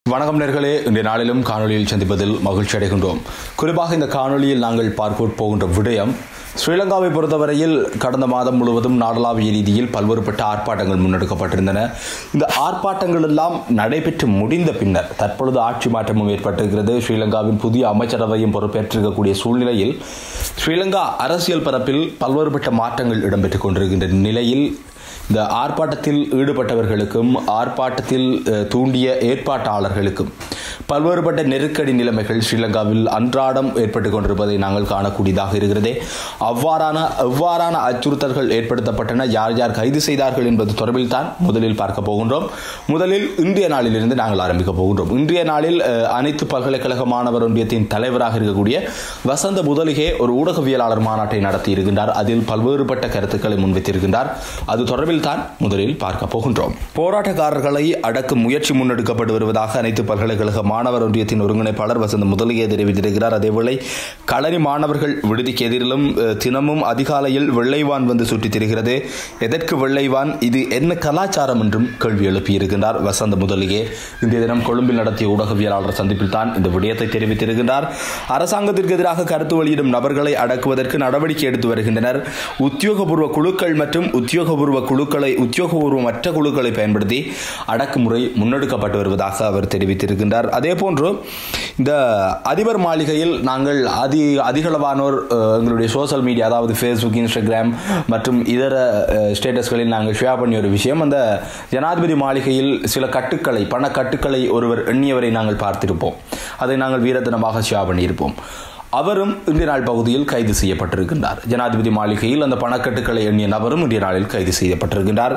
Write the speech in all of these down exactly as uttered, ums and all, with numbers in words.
வணக்கம் நேர்களே, இன்றைய நாளிலும் காணொலியில் சந்திப்பதில் மகிழ்ச்சி அடைகின்றோம். குறிப்பாக இந்த காணொலியில் நாங்கள் பார்க்க போகின்ற விடயம், ஸ்ரீலங்காவை பொறுத்தவரையில் கடந்த மாதம் முழுவதும் நாடளாவிய ரீதியில் பல்வேறுபட்ட ஆர்ப்பாட்டங்கள் முன்னெடுக்கப்பட்டிருந்தன. இந்த ஆர்ப்பாட்டங்கள் எல்லாம் நடைபெற்று முடிந்த பின்னர் தற்பொழுது ஆட்சி மாற்றமும் ஏற்பட்டிருக்கிறது. ஸ்ரீலங்காவின் புதிய அமைச்சரவையும் பொறுப்பேற்றிருக்கக்கூடிய சூழ்நிலையில் ஸ்ரீலங்கா அரசியல் பரப்பில் பல்வேறுபட்ட மாற்றங்கள் இடம்பெற்றுக் கொண்டிருக்கின்ற நிலையில் இந்த ஆர்ப்பாட்டத்தில் ஈடுபட்டவர்களுக்கும் ஆர்ப்பாட்டத்தில் தூண்டிய ஏற்பாட்டாளர்களுக்கும் பல்வேறுபட்ட நெருக்கடி நிலைமைகள் ஸ்ரீலங்காவில் அன்றாடம் ஏற்பட்டுக் கொண்டிருப்பதை நாங்கள் காணக்கூடியதாக இருக்கிறது. அவ்வாறான எவ்வாறான அச்சுறுத்தல்கள் ஏற்படுத்தப்பட்டன, யார் யார் கைது செய்தார்கள் என்பது தொடர்பில் தான் முதலில் பார்க்க போகின்றோம். முதலில் இன்றைய நாளிலிருந்து நாங்கள் ஆரம்பிக்க போகின்றோம். இன்றைய நாளில் அனைத்து பல்கலைக்கழக மாணவர் ஒன்றியத்தின் தலைவராக இருக்கக்கூடிய வசந்த முதலிகே ஒரு ஊடகவியலாளர் மாநாட்டை நடத்தி இருக்கின்றார். அதில் பல்வேறுபட்ட கருத்துக்களை முன்வைத்திருக்கின்றார். அது தொடர்பில் தான் முதலில் பார்க்க போகின்றோம். போராட்டக்காரர்களை அடக்கும் முயற்சி முன்னெடுக்கப்பட்டு வருவதாக அனைத்து பல்கலைக்கழக மாணவர் ஒன்றியத்தின் ஒருங்கிணைப்பாளர் வசந்த முதலிகே தெரிவித்திருக்கிறார். அதேவேளை களனி மாணவர்கள் விடுதிக்கு எதிரிலும் தினமும் அதிகாலையில் வெள்ளைவான் வந்து சுற்றித் திரிகிறது. எதற்கு வெள்ளைவான், இது என்ன கலாச்சாரம் என்றும் கேள்வி எழுப்பியிருக்கின்றார் வசந்த முதலிகே. இன்றைய தினம் கொழும்பில் நடத்திய ஊடகவியலாளர் சந்திப்பில் தான் இந்த விடயத்தை தெரிவித்திருக்கின்றார். அரசாங்கத்திற்கு எதிராக கருத்து வெளியிடும் நபர்களை அடக்குவதற்கு நடவடிக்கை எடுத்து வருகின்றனர். உத்தியோகபூர்வ குழுக்கள் மற்றும் உத்தியோகபூர்வ குழுக்களை உத்தியோகபூர்வமற்ற குழுக்களை பயன்படுத்தி அடக்குமுறை முன்னெடுக்கப்பட்டு வருவதாக அவர் தெரிவித்திருக்கின்றார். அதே போன்று இந்த அதிபர் மாளிகையில் நாங்கள் அதி அதிகளவானோர் எங்களுடைய சோசியல் மீடியா, அதாவது ஃபேஸ்புக், இன்ஸ்டாகிராம் மற்றும் இதர ஸ்டேட்டஸ்களில் நாங்கள் ஷேர் பண்ணிய ஒரு விஷயம், அந்த ஜனாதிபதி மாளிகையில் சில கட்டுக்களை பண கட்டுக்களை ஒருவர் எண்ணியவரை நாங்கள் பார்த்திருப்போம். அதை நாங்கள் வீரத்தனமாக ஷேர் பண்ணியிருப்போம். அவரும் இன்றைய நாள் பகுதியில் கைது செய்யப்பட்டிருக்கின்றார். ஜனாதிபதி மாளிகையில் அந்த பணக்கட்டுக்களை எண்ணிய நபரும் இன்றைய நாளில் கைது செய்யப்பட்டிருக்கின்றார்.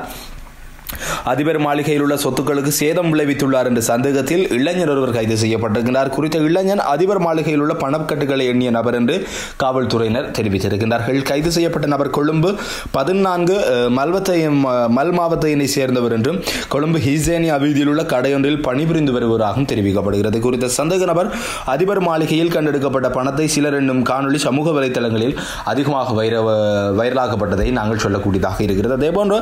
அதிபர் மாளிகையில் உள்ள சொத்துக்களுக்கு சேதம் விளைவித்துள்ளார் என்ற சந்தேகத்தில் இளைஞர் ஒருவர் கைது செய்யப்பட்டிருக்கிறார். குறித்த இளைஞன் அதிபர் மாளிகையில் உள்ள பணக்கட்டுகளை எண்ணிய நபர் என்று காவல்துறையினர் தெரிவித்திருக்கிறார்கள். கைது செய்யப்பட்ட நபர் கொழும்பு பதினான்கு மல்வத்தை மல் மாவட்டத்தினை சேர்ந்தவர் என்றும் கொழும்பு ஹிசேனியா வீதியில் உள்ள கடையொன்றில் பணிபுரிந்து வருவதாகவும் தெரிவிக்கப்படுகிறது. குறித்த சந்தேக நபர் அதிபர் மாளிகையில் கண்டெடுக்கப்பட்ட பணத்தை சிலர் என்னும் காணொலி சமூக வலைதளங்களில் அதிகமாக வைர வைரலாக்கப்பட்டதை நாங்கள் சொல்லக்கூடியதாக இருக்கிறது. அதேபோன்று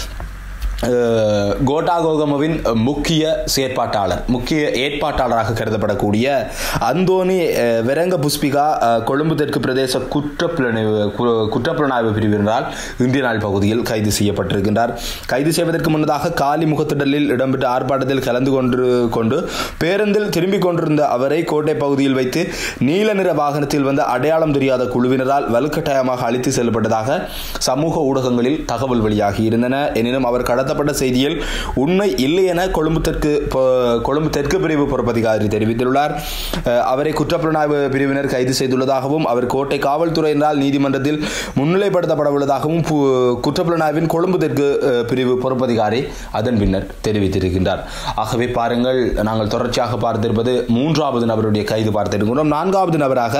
கோட்டாகோகமவின் முக்கிய செயற்பாட்டாளர் முக்கிய ஏற்பாட்டாளராக கருதப்படக்கூடிய அந்தோனி வெரங்க புஷ்பிகா கொழும்பு தெற்கு பிரதேச குற்றப்புலனாய்வு குற்றப்புலனாய்வு பிரிவினரால் இந்திய நாள் பகுதியில் கைது செய்யப்பட்டிருக்கின்றார். கைது செய்வதற்கு முன்னதாக காலி முகத்திடலில் இடம்பெற்ற ஆர்ப்பாட்டத்தில் கலந்து கொண்டு கொண்டு பேருந்தில் திரும்பிக் கொண்டிருந்த அவரை கோட்டை பகுதியில் வைத்து நீல நிற வாகனத்தில் வந்த அடையாளம் தெரியாத குழுவினரால் வலுக்கட்டாயமாக அழைத்து செல்லப்பட்டதாக சமூக ஊடகங்களில் தகவல் வெளியாகி இருந்தன. எனினும் அவர் கடந்த செய்தியில் உண்மை இல்லை என கொழும்பு தெற்கு கொழும்பு தெற்கு பிரிவு பொறுப்பதிகாரி தெரிவித்துள்ளார். அவரை குற்றப்புலனாய்வு பிரிவினர் கைது செய்துள்ளதாகவும் அவர் கோட்டை காவல்துறையினரால் நீதிமன்றத்தில் முன்னிலைப்படுத்தப்பட உள்ளதாகவும் குற்றப்புலனாய்வின் கொழும்பு தெற்கு பிரிவு பொறுப்பதிகாரி அதன் பின்னர் தெரிவித்திருக்கின்றார். ஆகவே பாருங்கள், நாங்கள் தொடர்ச்சியாக பார்த்திருப்பது மூன்றாவது நபருடைய கைது பார்த்திருக்கிறோம். நான்காவது நபராக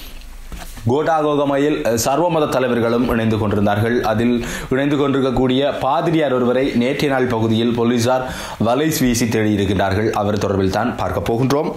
கோட்டாகோகமையில் சர்வமத தலைவர்களும் இணைந்து கொண்டிருந்தார்கள். அதில் இணைந்து கொண்டிருக்கக்கூடிய பாதிரியார் ஒருவரை நேற்றைய நாள் பகுதியில் போலீசார் வலை வீசி தேடியிருக்கிறார்கள். அவர் தொடர்பில் தான் பார்க்க போகின்றோம்.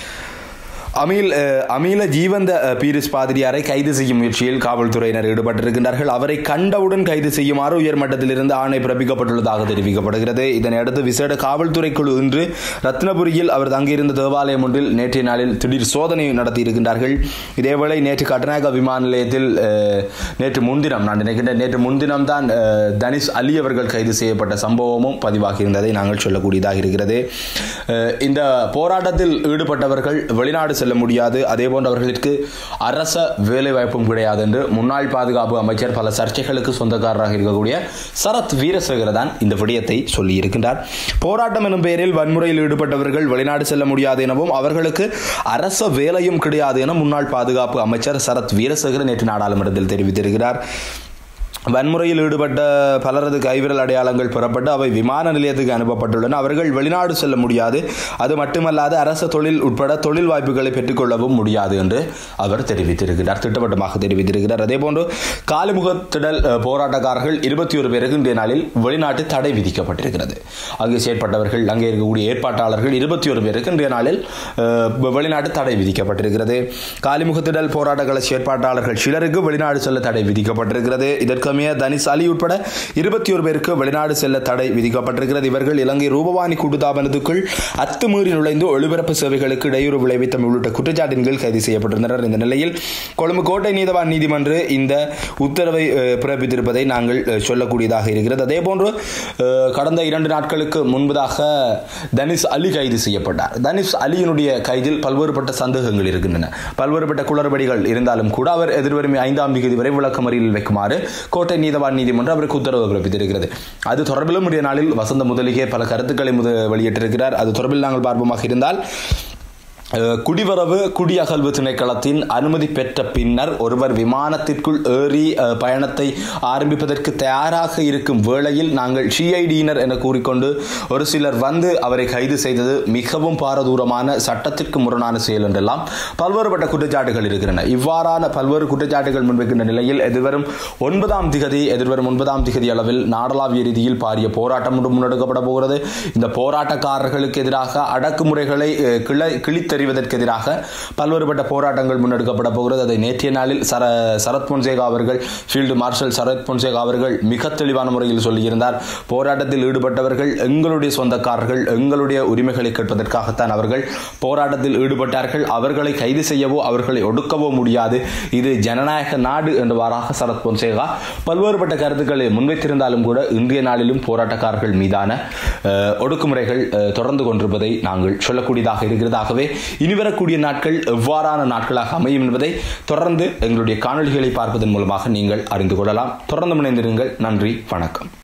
அமீல் அமீல ஜீவந்த பீரிஸ் பாதிரியாரை கைது செய்யும் முயற்சியில் காவல்துறையினர் ஈடுபட்டிருக்கின்றார்கள். அவரை கண்டவுடன் கைது செய்யுமாறு உயர்மட்டத்திலிருந்து ஆணை பிறப்பிக்கப்பட்டுள்ளதாக தெரிவிக்கப்படுகிறது. இதனையடுத்து விசேட காவல்துறை குழு இன்று ரத்னபுரியில் அவர் தங்கியிருந்த தேவாலயம் ஒன்றில் நேற்றைய நாளில் திடீர் சோதனை நடத்தியிருக்கின்றார்கள். இதேவேளை நேற்று கட்டநாயக்க விமான நிலையத்தில் நேற்று முன்தினம் நான் நினைக்கின்றேன் நேற்று முன்தினம் தான் தனிஷ் அலி அவர்கள் கைது செய்யப்பட்ட சம்பவமும் பதிவாகியிருந்ததை நாங்கள் சொல்லக்கூடியதாக இருக்கிறது. இந்த போராட்டத்தில் ஈடுபட்டவர்கள் வெளிநாடு செல்ல முடியாது, அதேபோன்று அவர்களுக்கு அரச வேலைவாய்ப்பும் கிடையாது என்று முன்னாள் பாதுகாப்பு அமைச்சர் பல சர்ச்சைகளுக்கு சொந்தக்காரராக இருக்கக்கூடிய சரத் வீரசேகர தான் இந்த விடயத்தை சொல்லியிருக்கின்றார். போராட்டம் எனும் பெயரில் வன்முறையில் ஈடுபட்டவர்கள் வெளிநாடு செல்ல முடியாது எனவும் அவர்களுக்கு அரச வேலையும் கிடையாது என முன்னாள் பாதுகாப்பு அமைச்சர் சரத் வீரசேகர நேற்று நாடாளுமன்றத்தில் தெரிவித்திருக்கிறார். வன்முறையில் ஈடுபட்ட பலரது கைவிரல் அடையாளங்கள் பெறப்பட்டு அவை விமான நிலையத்துக்கு அனுப்பப்பட்டுள்ளன. அவர்கள் வெளிநாடு செல்ல முடியாது, அது மட்டுமல்லாது அரசு தொழில் உட்பட தொழில் வாய்ப்புகளை பெற்றுக்கொள்ளவும் முடியாது என்று அவர் தெரிவித்திருக்கிறார், திட்டவட்டமாக தெரிவித்திருக்கிறார். அதேபோன்று காலிமுகத்திடல் போராட்டக்காரர்கள் இருபத்தி ஒரு பேருக்கு இன்றைய நாளில் வெளிநாட்டு தடை விதிக்கப்பட்டிருக்கிறது. அங்கே செயற்பட்டவர்கள், அங்கே இருக்கக்கூடிய ஏற்பாட்டாளர்கள் இருபத்தி ஒரு பேருக்கு இன்றைய நாளில் வெளிநாட்டு தடை விதிக்கப்பட்டிருக்கிறது. காலிமுகத்திடல் போராட்டங்கள செயற்பாட்டாளர்கள் சிலருக்கு வெளிநாடு செல்ல தடை விதிக்கப்பட்டிருக்கிறது. இதற்கு அமைய தனிஸ் அலி உட்பட இருபத்தி ஒரு பேருக்கு வெளிநாடு செல்ல தடை விதிக்கப்பட்டிருக்கிறது. இவர்கள் இலங்கை ரூபவாணி கூட்டுத்தாபனத்துக்குள் அத்துமீறி நுழைந்து ஒளிபரப்பு சேவைகளுக்கு இடையூறு விளைவித்தமை உள்ளிட்ட குற்றச்சாட்டின் கீழ் கைது செய்யப்பட்டிருந்தனர். இந்த நிலையில் கொழும்பு கோட்டை நீதவான் நீதிமன்று இந்த உத்தரவை பிறப்பித்திருப்பதை நாங்கள் சொல்லக்கூடியதாக இருக்கிறது. அதேபோன்று கடந்த இரண்டு நாட்களுக்கு முன்பதாக தனிஸ் அலி கைது செய்யப்பட்டார். தனிஸ் அலியினுடைய கைதில் பல்வேறுபட்ட சந்தேகங்கள் இருக்கின்றன. பல்வேறுபட்ட குளறுபடிகள் இருந்தாலும் கூட அவர் எதிர்வரும் ஐந்தாம் தேதி வரை விளக்கமறியலில் வைக்குமாறு கோட்டை நீதவான் நீதிமன்றம் அவருக்கு உத்தரவு பிறப்பித்திருக்கிறது. அது தொடர்பிலும் இன்றைய நாளில் வசந்த முதலிகே பல கருத்துக்களை வெளியிட்டிருக்கிறார். அது தொடர்பில் நாங்கள் பார்ப்போமாக இருந்தால், குடிவரவு குடியகல்வு திணைக்களத்தின் அனுமதி பெற்ற பின்னர் ஒருவர் விமானத்திற்குள் ஏறி பயணத்தை ஆரம்பிப்பதற்கு தயாராக இருக்கும் வேளையில் நாங்கள் சிஐடியினர் என கூறிக்கொண்டு ஒரு சிலர் வந்து அவரை கைது செய்தது மிகவும் பாரதூரமான சட்டத்திற்கு முரணான செயல் என்றெல்லாம் பல்வேறுபட்ட குற்றச்சாட்டுகள் இருக்கின்றன. இவ்வாறான பல்வேறு குற்றச்சாட்டுகள் முன்வைக்கின்ற நிலையில் எதிர்வரும் ஒன்பதாம் திகதி எதிர்வரும் ஒன்பதாம் திகதி அளவில் நாடளாவிய ரீதியில் பாரிய போராட்டம் ஒன்று முன்னெடுக்கப்பட போகிறது. இந்த போராட்டக்காரர்களுக்கு எதிராக அடக்குமுறைகளை கிளை கிழித்த தெரிவதற்கு எதிராக பல்வேறுபட்ட போராட்டங்கள் முன்னெடுக்கப்பட போகிறது. அதை நேற்றைய நாளில் சர சரத் பொன்சேகா அவர்கள் ஃபீல்டு மார்ஷல் சரத் பொன்சேகா அவர்கள் மிக தெளிவான முறையில் சொல்லியிருந்தார். போராட்டத்தில் ஈடுபட்டவர்கள் எங்களுடைய சொந்தக்காரர்கள், எங்களுடைய உரிமைகளை கேட்பதற்காகத்தான் அவர்கள் போராட்டத்தில் ஈடுபட்டார்கள். அவர்களை கைது செய்யவோ அவர்களை ஒடுக்கவோ முடியாது. இது ஜனநாயக நாடு என்றவாறாக சரத் பொன்சேகா பல்வேறுபட்ட கருத்துக்களை முன்வைத்திருந்தாலும் கூட இன்றைய நாளிலும் போராட்டக்காரர்கள் மீதான ஒடுக்குமுறைகள் தொடர்ந்து கொண்டிருப்பதை நாங்கள் சொல்லக்கூடியதாக இருக்கிறது. ஆகவே இனி வரக்கூடிய நாட்கள் எவ்வாறான நாட்களாக அமையும் என்பதை தொடர்ந்து எங்களுடைய காணொளிகளை பார்ப்பதன் மூலமாக நீங்கள் அறிந்து கொள்ளலாம். தொடர்ந்து இணைந்திருங்கள். நன்றி, வணக்கம்.